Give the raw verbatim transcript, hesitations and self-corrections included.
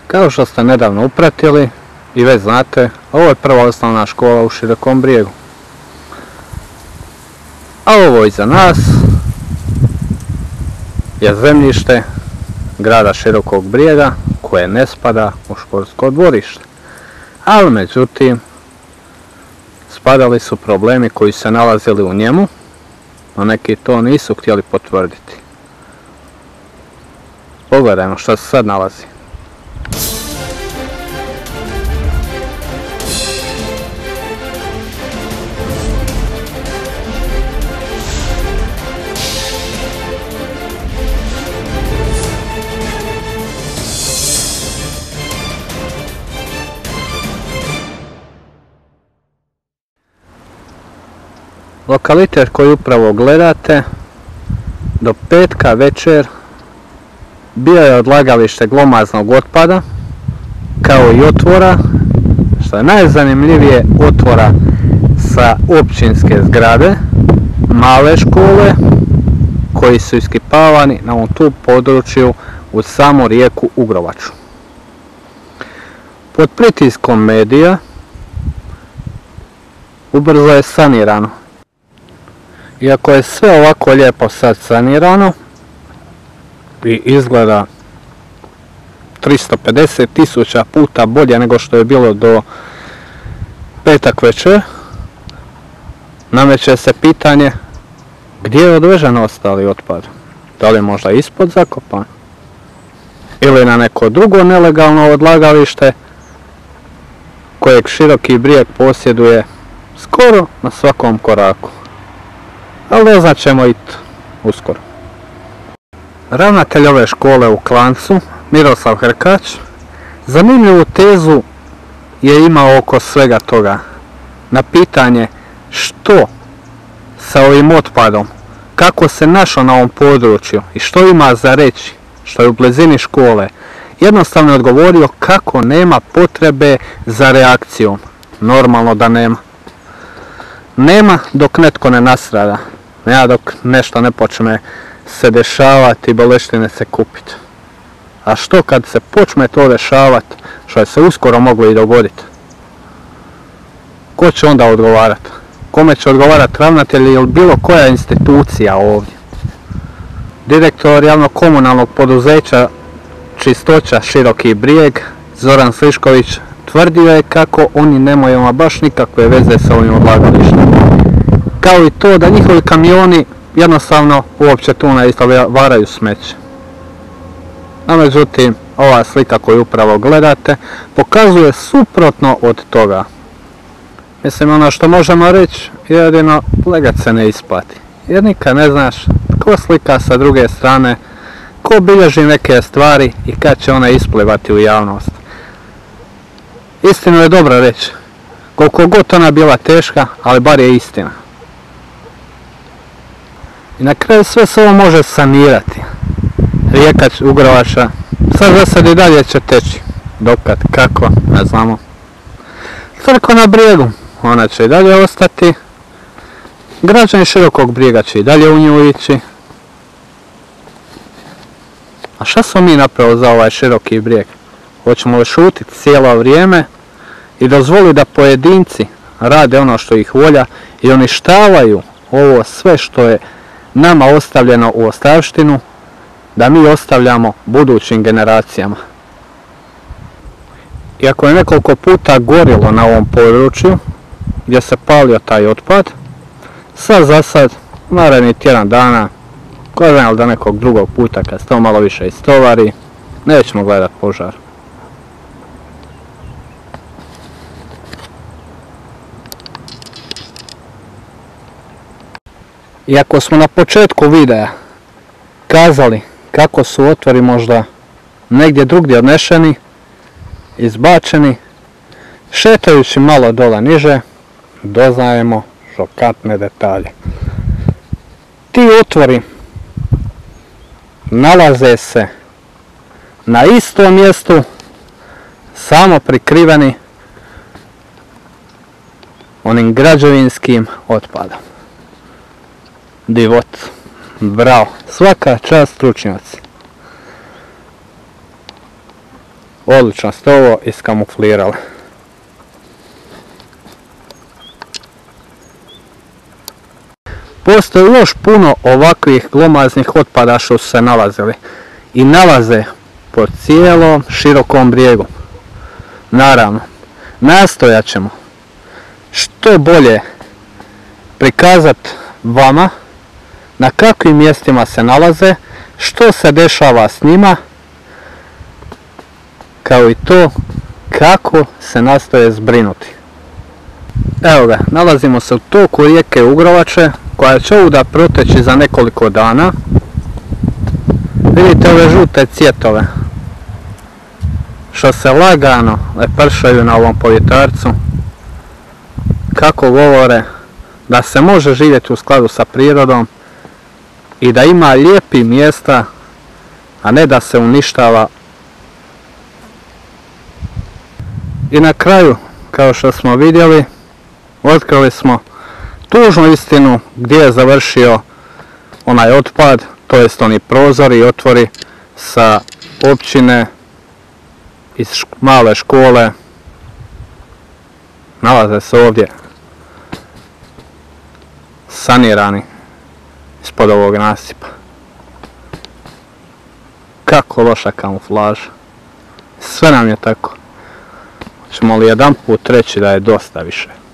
Kao što ste nedavno upratili i već znate, ovo je prva osnovna škola u Širokom Brijegu. A ovo iza nas je zemljište grada Širokog Brijega koje ne spada u športsko dvorište. Ali međutim, spadali su problemi koji se nalazili u njemu, a neki to nisu htjeli potvrditi. Pogledajmo što se sad nalazi. Lokalitet koji upravo gledate do petka večer bio je odlagalište glomaznog otpada, kao i otvora, što je najzanimljivije, otvora sa općinske zgrade, male škole koji su iskipavani na ovom tu području uz samu rijeku Ugrovaču. Pod pritiskom medija ubrzo je sanirano. Iako je sve ovako lijepo sad sanirano i izgleda tristo pedeset tisuća puta bolje nego što je bilo do petak večer, nameće se pitanje gdje je odvežen ostali otpad. Da li možda ispod zakopan? Ili na neko drugo nelegalno odlagalište kojeg Široki Brijeg posjeduje skoro na svakom koraku. Ali doznat ćemo i to uskoro. Ravnatelj ove škole u Klancu, Miroslav Hrkać, zanimljivu tezu je imao oko svega toga. Na pitanje što sa ovim otpadom, kako se našao na ovom području i što ima za reći, što je u blizini škole, jednostavno je odgovorio kako nema potrebe za reakcijom. Normalno da nema. Nema dok netko ne nastrada. Nema dok nešto ne počne se dešavati i boleštine se kupiti. A što kad se počne to dešavati, što je se uskoro moglo i dogoditi? Ko će onda odgovarati? Kome će odgovarati ravnatelj ili bilo koja institucija ovdje? Direktor javnog komunalnog poduzeća Čistoća Široki Brijeg, Zoran Slišković, tvrdio je kako oni nemaju ama baš nikakve veze sa ovim odlagalištem. Kao i to da njihovi kamioni jednostavno uopće tu ne istovaraju smeće. No međutim, ova slika koju upravo gledate pokazuje suprotno od toga. Mislim, ono što možemo reći, jedino legat se ne isplati. Jer nikad ne znaš ko slika sa druge strane, ko bilježi neke stvari i kad će one isplivati u javnost. Istinu je dobro reći, koliko god ona bila teška, ali bar je istina. I na kraju sve se ovo može sanirati. Rijeka Ugrovača sad za sad i dalje će teći. Dokad, kako, ne znamo. Crkva na Brijegu, ona će i dalje ostati. Građani Širokog Brijega će i dalje u nju ići. A šta smo mi napravili za ovaj Široki Brijeg? Hoćemo li šutiti cijelo vrijeme i dozvoliti da pojedinci rade ono što ih volja i uništavaju ovo sve što je nama ostavljeno u ostavštinu, da mi ostavljamo budućim generacijama. Iako je nekoliko puta gorilo na ovom području gdje se palio taj otpad, sad za sad, naredni tjedan dana, ko zna li da nekog drugog puta kad se to malo više istovari, nećemo gledat požar. Iako smo na početku videa kazali kako su otvori možda negdje drugdje odnešeni, izbačeni, šetajući malo dole niže, doznajemo šokantne detalje. Ti otvori nalaze se na istom mjestu, samo prikriveni onim građevinskim otpadom. Divot, bravo, svaka čast stručnjaci. Odlično ste ovo iskamuflirali. Postoji još puno ovakvih glomaznih otpada što su se nalazili i nalaze po cijelom širokom brijegu. Naravno, nastojat ćemo što bolje prikazati vama na kakvim mjestima se nalaze, što se dešava s njima, kao i to kako se nastoje zbrinuti. Evo ga, nalazimo se u toku rijeke Ugrovače, koja će ovuda proteći za nekoliko dana. Vidite ove žute cvjetove što se lagano lepršaju na ovom povjetarcu, kako govore da se može živjeti u skladu sa prirodom i da ima lijepih mjesta, a ne da se uništava. I na kraju, kao što smo vidjeli, otkrili smo tužnu istinu gdje je završio onaj otpad, to jest oni prozori i otvori sa općine iz male škole. Nalaze se ovdje sanirani ispod ovog nasipa. Kako loša kamuflaža. Sve nam je tako. Hoćemo li jedan put reći da je dosta više?